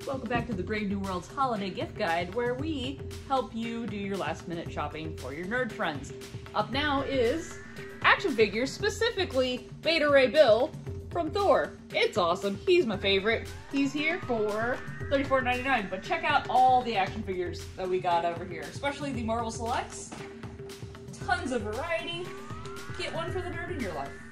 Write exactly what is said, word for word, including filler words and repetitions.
Welcome back to the Brave New World's Holiday Gift Guide, where we help you do your last minute shopping for your nerd friends. Up now is action figures, specifically Beta Ray Bill from Thor. It's awesome. He's my favorite. He's here for thirty-four ninety-nine, but check out all the action figures that we got over here, especially the Marvel Selects. Tons of variety. Get one for the nerd in your life.